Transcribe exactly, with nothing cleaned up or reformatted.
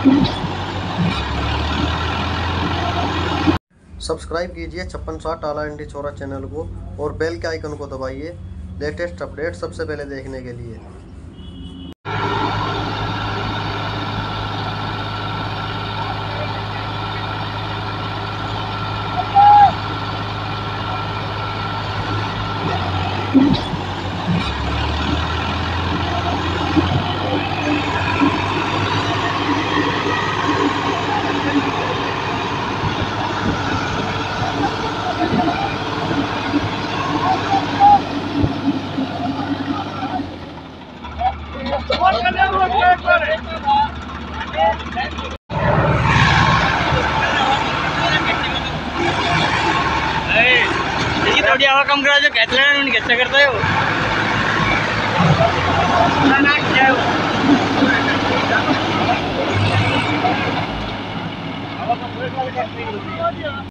Subscribe कीजिए छप्पन साठ टाला इंडी छोरा चैनल को और बेल के आइकन को दबाइए लेटेस्ट अपडेट सबसे पहले देखने के लिए। थोड़ी हवा कम करा जो कहते हैं कैसे करता है वो।